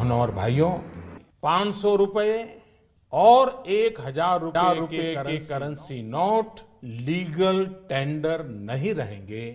बहनों और भाइयों, 500 रुपए और 1000 रुपए के करेंसी नोट लीगल टेंडर नहीं रहेंगे।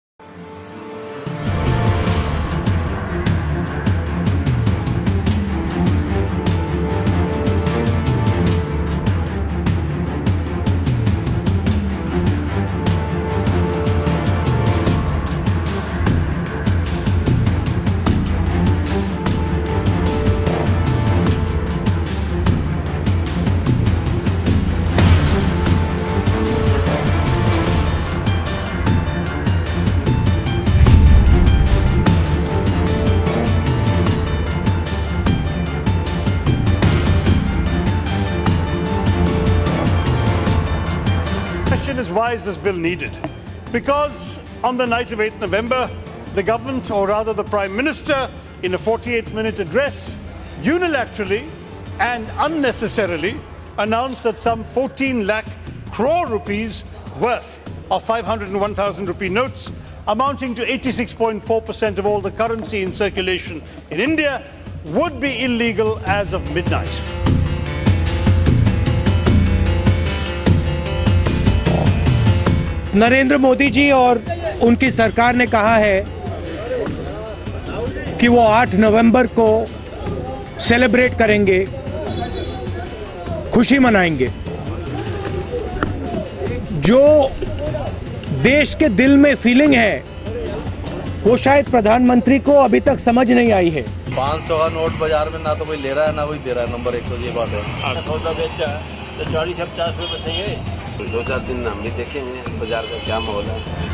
Is why is this bill needed? Because on the night of 8th November, the government, or rather the Prime Minister, in a 48-minute address, unilaterally and unnecessarily announced that some 14 lakh crore rupees worth of 500 and 1,000 rupee notes, amounting to 86.4% of all the currency in circulation in India, would be illegal as of midnight. Narendra Modi ji और उनकी सरकार ने कहा है कि वो 8 नवंबर को celebrate करेंगे, खुशी मनाएंगे। जो देश के दिल में फीलिंग है वो शायद प्रधानमंत्री को अभी तक समझ नहीं आई है। 500 का नोट बाजार में ना तो कोई ले रहा है ना कोई दे रहा है। नंबर 1 तो ये बात है। सौदा बेचा है तो 40 से 50 रुपये बताइए। 2-4 दिन हम भी देखेंगे बाजार का क्या माहौल है।